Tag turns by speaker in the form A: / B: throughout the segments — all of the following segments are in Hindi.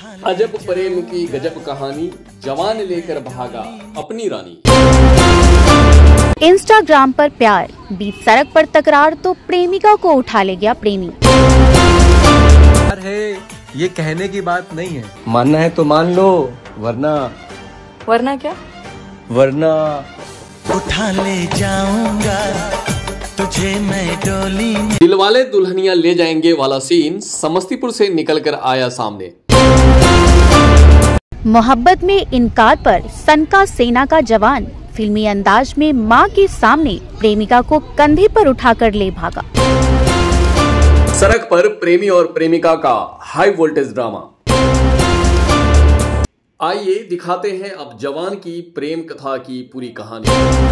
A: अजब प्रेम की गजब कहानी, जवान लेकर भागा अपनी रानी।
B: इंस्टाग्राम पर प्यार, बीच सड़क पर तकरार तो प्रेमिका को उठा ले गया प्रेमी।
C: प्यार है ये कहने की बात नहीं है, मानना है तो मान लो, वरना
D: क्या?
C: वरना
E: उठा ले जाऊंगा तुझे मैं डोली में।
A: दिलवाले दुल्हनिया ले जाएंगे वाला सीन समस्तीपुर से निकलकर आया सामने।
B: मोहब्बत में इनकार पर सनका सेना का जवान फिल्मी अंदाज में मां के सामने प्रेमिका को कंधे पर उठाकर ले भागा।
A: सड़क पर प्रेमी और प्रेमिका का हाई वोल्टेज ड्रामा। आइए दिखाते हैं अब जवान की प्रेम कथा की पूरी कहानी।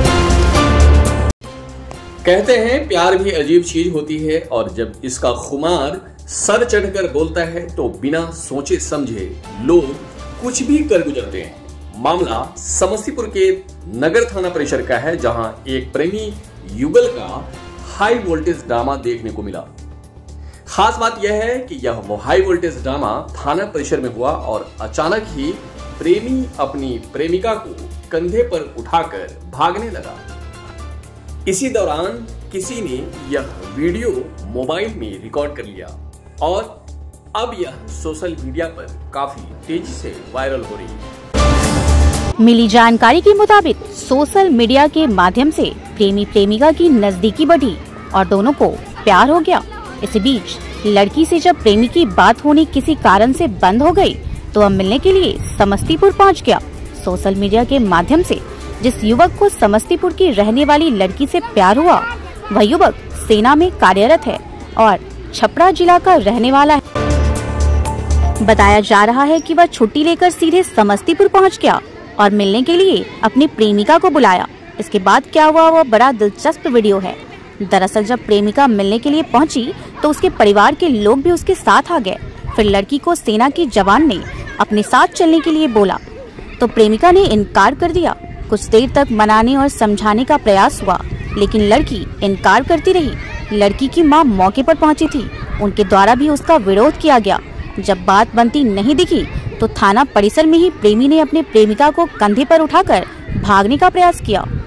A: कहते हैं प्यार भी अजीब चीज होती है और जब इसका खुमार सर चढ़कर बोलता है तो बिना सोचे समझे लोग कुछ भी कर गुजरते हैं। मामला समस्तीपुर के नगर थाना परिसर का है, जहां एक प्रेमी युगल का हाई वोल्टेज ड्रामा देखने को मिला। खास बात यह है कि यह वो हाई वोल्टेज ड्रामा थाना परिसर में हुआ और अचानक ही प्रेमी अपनी प्रेमिका को कंधे पर उठाकर भागने लगा। इसी दौरान किसी ने यह वीडियो मोबाइल में रिकॉर्ड कर लिया और अब यह सोशल मीडिया पर काफी तेजी से वायरल हो रही है।
B: मिली जानकारी के मुताबिक सोशल मीडिया के माध्यम से प्रेमी प्रेमिका की नजदीकी बढ़ी और दोनों को प्यार हो गया। इसी बीच लड़की से जब प्रेमी की बात होनी किसी कारण से बंद हो गई तो अब मिलने के लिए समस्तीपुर पहुंच गया। सोशल मीडिया के माध्यम से जिस युवक को समस्तीपुर की रहने वाली लड़की से प्यार हुआ, वह युवक सेना में कार्यरत है और छपरा जिला का रहने वाला है। बताया जा रहा है कि वह छुट्टी लेकर सीधे समस्तीपुर पहुंच गया और मिलने के लिए अपनी प्रेमिका को बुलाया। इसके बाद क्या हुआ वह बड़ा दिलचस्प वीडियो है। दरअसल जब प्रेमिका मिलने के लिए पहुंची तो उसके परिवार के लोग भी उसके साथ आ गए। फिर लड़की को सेना की जवान ने अपने साथ चलने के लिए बोला तो प्रेमिका ने इनकार कर दिया। कुछ देर तक मनाने और समझाने का प्रयास हुआ लेकिन लड़की इनकार करती रही। लड़की की मां मौके पर पहुंची थी, उनके द्वारा भी उसका विरोध किया गया। जब बात बनती नहीं दिखी तो थाना परिसर में ही प्रेमी ने अपने प्रेमिका को कंधे पर उठाकर भागने का प्रयास किया।